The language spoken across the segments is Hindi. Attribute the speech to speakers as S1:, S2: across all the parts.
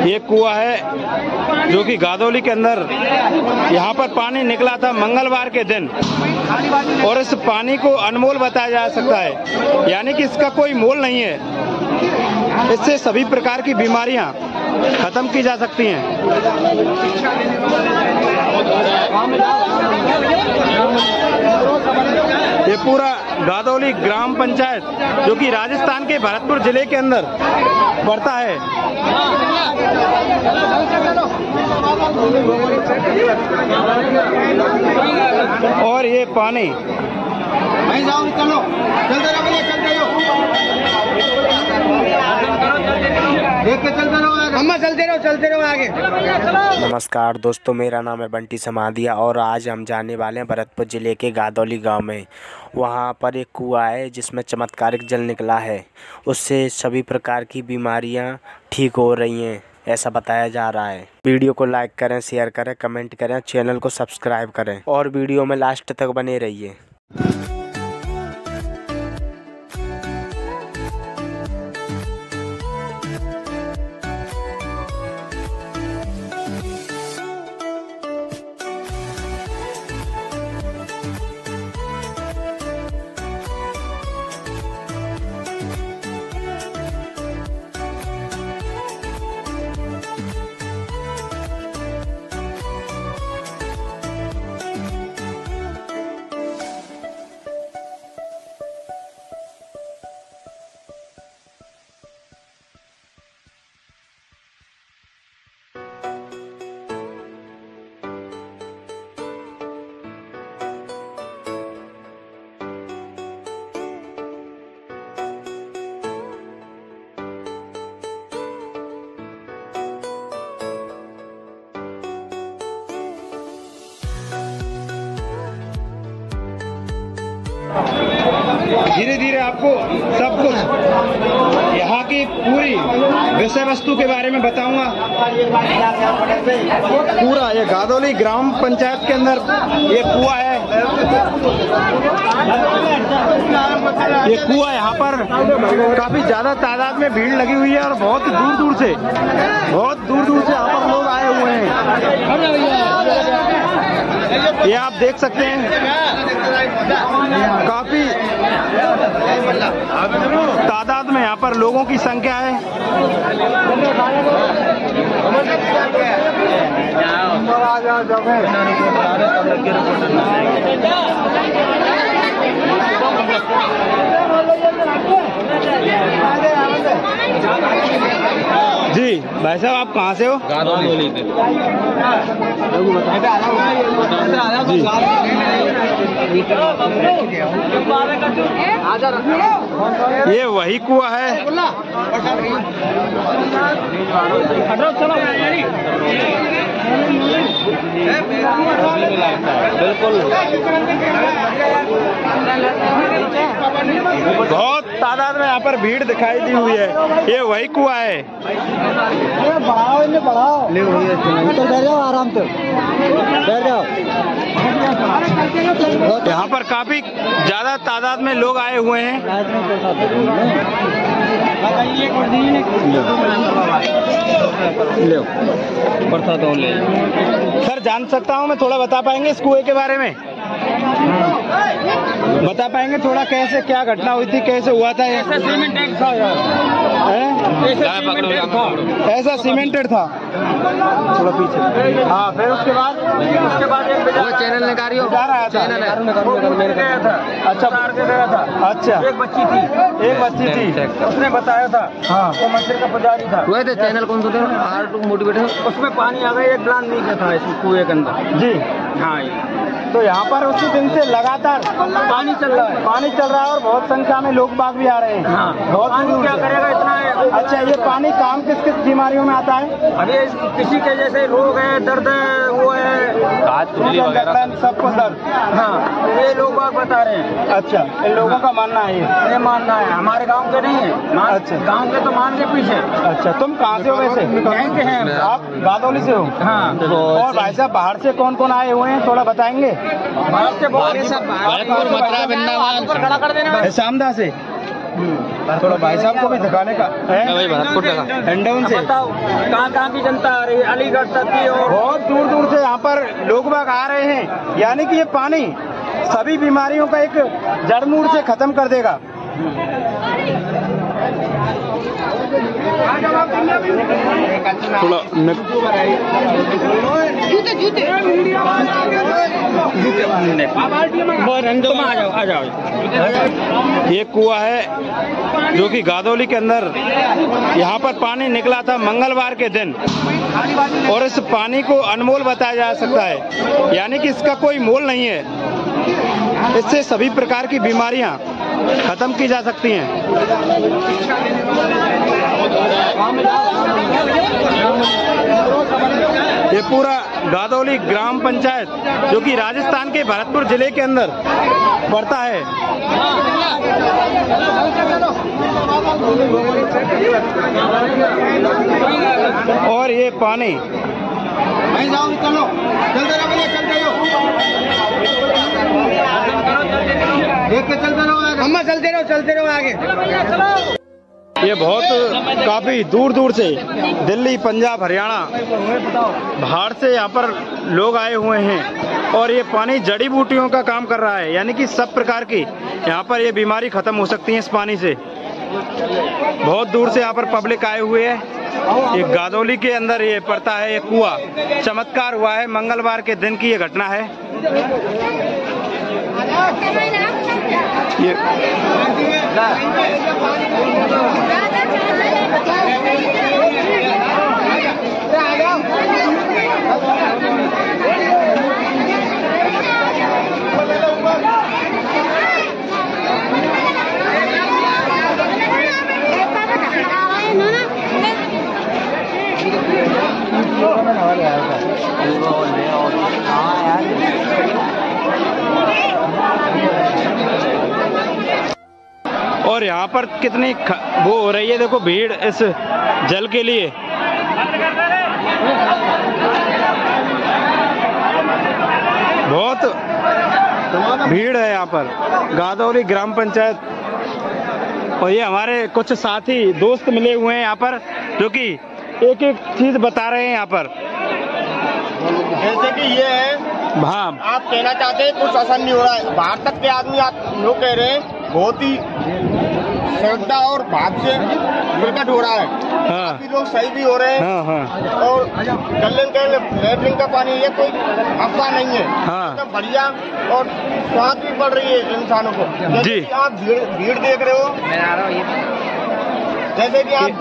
S1: ये कुआं है जो कि गादोली के अंदर यहाँ पर पानी निकला था मंगलवार के दिन, और इस पानी को अनमोल बताया जा सकता है, यानी कि इसका कोई मोल नहीं है। इससे सभी प्रकार की बीमारियां खत्म की जा सकती हैं। ये पूरा गादोली ग्राम पंचायत जो कि राजस्थान के भरतपुर जिले के अंदर पड़ता है। और ये पानी चलते रहो आगे।
S2: नमस्कार दोस्तों, मेरा नाम है बंटी समाधिया और आज हम जाने वाले हैं भरतपुर ज़िले के गादोली गांव में। वहां पर एक कुआं है जिसमें चमत्कारिक जल निकला है, उससे सभी प्रकार की बीमारियां ठीक हो रही हैं, ऐसा बताया जा रहा है। वीडियो को लाइक करें, शेयर करें, कमेंट करें, चैनल को सब्सक्राइब करें और वीडियो में लास्ट तक बने रहिए।
S1: धीरे धीरे आपको सब कुछ यहाँ की पूरी विषय वस्तु के बारे में बताऊंगा। पूरा ये गादोली ग्राम पंचायत के अंदर ये कुआं है। ये कुआं यहाँ पर काफी ज्यादा तादाद में भीड़ लगी हुई है और बहुत दूर दूर से यहाँ पर लोग आए हुए हैं। ये आप देख सकते हैं, काफी तादाद में यहाँ पर लोगों की संख्या है। जी भाई साहब, आप कहाँ से हो? गादोली से। ये वही कुआं है। बिल्कुल बहुत तादाद में यहाँ पर भीड़ दिखाई दी हुई है। ये वही कुआं है। बढ़ाओ तो बैठ जाओ, आराम से बैठ जाओ। यहाँ पर काफी ज्यादा तादाद में लोग आए हुए हैं। सर, जान सकता हूँ मैं, थोड़ा बता पाएंगे इस कुएं के बारे में? बता पाएंगे थोड़ा, कैसे क्या घटना हुई थी, कैसे हुआ था? ऐसा सीमेंटेड था। थोड़ा पीछे। हाँ, फिर उसके बाद वो चैनल निकाली हो चैनल है। अच्छा, एक बच्ची थी उसने बताया था। हाँ, वो मंदिर का पुजारी था। वही थे चैनल कौन सा था? Art motivator. उसमें पानी आ गया, एक ग्लास नीचे था इस कुएं के अंदर। जी हाँ। तो यहाँ पर उसी दिन से लगातार पानी चल रहा है और बहुत संख्या में लोग बाग भी आ रहे हैं। हाँ, बहुत क्या करेगा इतना है। अच्छा, ये पानी काम किस किस बीमारियों में आता है? अभी किसी के जैसे रोग है, दर्द है, वो है सबको दर्द। हाँ, ये लोग बाग बता रहे हैं। अच्छा, इन लोगों का मानना है ये मानना है। हमारे गाँव के नहीं है। अच्छा, गाँव के तो मान के पीछे। अच्छा, तुम कहाँ से हो वैसे? कहीं के हैं आप? गादोली से हो? हाँ। और भाई साहब, बाहर से कौन कौन आए हुए हैं, थोड़ा बताएंगे? बाहर से बहुत, शामदा से। थोड़ा भाई साहब को भी दिखाने का है भाई, भरतपुर हिंडौन से कहाँ की जनता आ रही है? अलीगढ़ तक की और बहुत दूर दूर से यहाँ पर लोग बाग आ रहे हैं। यानी कि ये पानी सभी बीमारियों का एक जड़ मूल से खत्म कर देगा। थोड़ा ये कुआं है जो कि गादौली के अंदर यहाँ पर पानी निकला था मंगलवार के दिन, और इस पानी को अनमोल बताया जा सकता है। यानी कि इसका कोई मोल नहीं है। इससे सभी प्रकार की बीमारियां खत्म की जा सकती हैं। ये पूरा गादौली ग्राम पंचायत जो कि राजस्थान के भरतपुर जिले के अंदर पड़ता है। और ये पानी चलते रहो आगे। ये बहुत काफी दूर दूर से दिल्ली, पंजाब, हरियाणा, बाहर से यहाँ पर लोग आए हुए हैं, और ये पानी जड़ी बूटियों का काम कर रहा है। यानी कि सब प्रकार की यहाँ पर ये बीमारी खत्म हो सकती है इस पानी से। बहुत दूर से यहाँ पर पब्लिक आए हुए है। ये गादौली के अंदर ये पड़ता है ये कुआं। चमत्कार हुआ है, मंगलवार के दिन की ये घटना है। ये और यहाँ पर कितनी वो हो रही है, देखो भीड़ इस जल के लिए। बहुत भीड़ है यहाँ पर गादौली ग्राम पंचायत। और ये हमारे कुछ साथी दोस्त मिले हुए हैं यहाँ पर, जो कि एक एक चीज बता रहे हैं यहाँ पर।
S3: जैसे कि ये है,
S1: हाँ,
S3: आप कहना चाहते हैं कुछ असर नहीं हो रहा है। बाहर तक के आदमी आप लोग कह रहे हैं बहुत ही श्रद्धा और भाव से प्रकट हो रहा है।
S1: हाँ,
S3: काफी लोग सही भी हो रहे हैं।
S1: हाँ, हाँ,
S3: और गलन के लैट्रिन का पानी ये कोई अफवाह नहीं है।
S1: हाँ,
S3: एकदम बढ़िया और स्वाद भी बढ़ रही है इंसानों को। जैसे कि आप भीड़ देख रहे हो, जैसे कि आप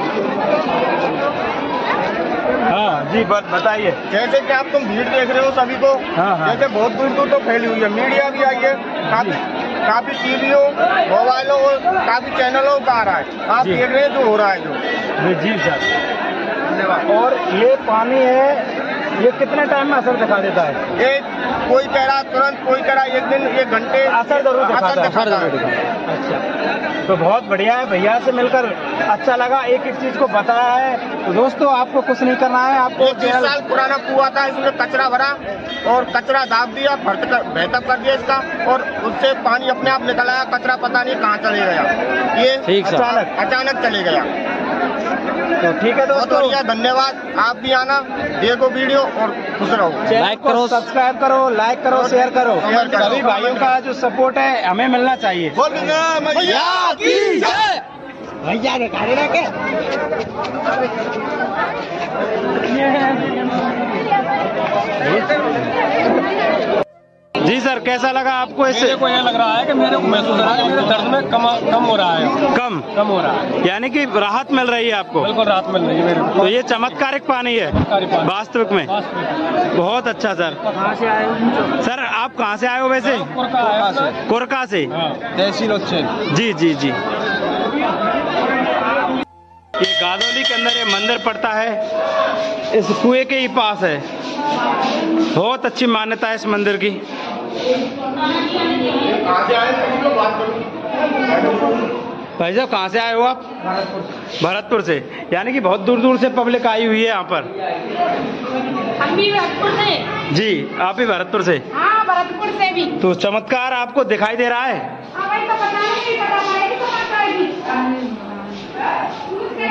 S1: हाँ जी बताइए।
S3: जैसे कि आप तुम भीड़ देख रहे हो सभी को।
S1: हाँ, हाँ।
S3: जैसे बहुत दूर दूर तो फैली हुई है, मीडिया भी आई है, काफी टीवियों, मोबाइलों और काफी चैनलों का आ रहा है। आप देख रहे हैं जो हो रहा है जो।
S1: जी सर। और ये पानी है, ये कितने टाइम में असर दिखा देता है?
S3: ये कोई कह रहा तुरंत, कोई कह रहा एक दिन, एक घंटे
S1: असर जरूर दिखाता है। अच्छा, तो बहुत बढ़िया है, भैया से मिलकर अच्छा लगा, एक एक चीज को बताया है। तो दोस्तों आपको कुछ नहीं करना है, आपको
S3: 20 साल पुराना कुआं था, इसमें कचरा भरा और कचरा दाब दिया, बेहतर कर दिया इसका, और उससे पानी अपने आप निकल आया। कचरा पता नहीं कहाँ चले गया, ये अचानक चले गया।
S1: तो ठीक है दोस्तों,
S3: बहुत बढ़िया, धन्यवाद। आप भी आना, देखो वीडियो और खुश रहो।
S1: लाइक करो, सब्सक्राइब करो, लाइक करो, शेयर करो। सभी भाइयों का जो सपोर्ट है हमें मिलना चाहिए।
S3: भैया की जय।
S1: भैया ने खाने रखे। जी सर, कैसा लगा आपको? इससे
S4: मेरे को ये लग रहा है कि मेरे को महसूस हो रहा है मेरे दर्द में कम हो रहा है। कम हो रहा है,
S1: यानी कि राहत मिल रही है आपको?
S4: बिल्कुल राहत मिल रही है मेरे को।
S1: तो ये चमत्कारिक पानी है वास्तविक में। बहुत अच्छा सर।
S4: कहाँ से आए हो
S1: सर? आप कहाँ से आए हो वैसे? कुरका से।
S4: तहसील उच्चैन।
S1: जी जी जी। ये गादौली के अंदर ये मंदिर पड़ता है, इस कुएं के ही पास है। बहुत अच्छी मान्यता है इस मंदिर की। भाई साहब कहाँ से आए हो आप? भरतपुर से। यानी कि बहुत दूर दूर से पब्लिक आई हुई है यहाँ पर।
S5: हम भी भरतपुर से।
S1: जी, आप ही भरतपुर से?
S5: हाँ, भरतपुर से भी।
S1: तो चमत्कार आपको दिखाई दे रहा है?
S5: हाँ भाई, तो पता नहीं, पता नहीं,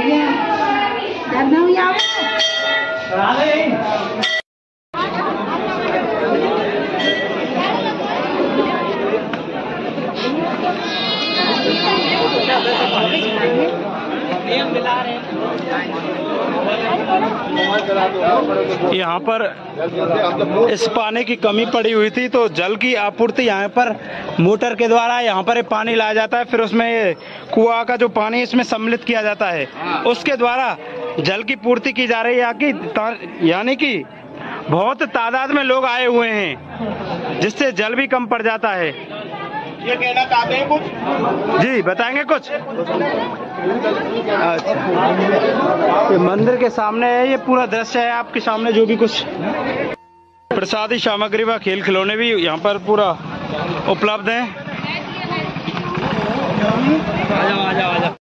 S6: यहाँ पर इस पानी की कमी पड़ी हुई थी, तो जल की आपूर्ति यहाँ पर मोटर के द्वारा यहाँ पर पानी लाया जाता है, फिर उसमें ये कुआं का जो पानी इसमें सम्मिलित किया जाता है, उसके द्वारा जल की पूर्ति की जा रही है। यानी कि बहुत तादाद में लोग आए हुए हैं, जिससे जल भी कम पड़ जाता है।
S3: ये कहना चाहते हैं कुछ?
S6: जी बताएंगे कुछ? अच्छा, ये मंदिर के सामने है, ये पूरा दृश्य है आपके सामने। जो भी कुछ प्रसादी सामग्री व खेल खिलौने भी यहाँ पर पूरा उपलब्ध है। आजाओ आजाओ आजाओ।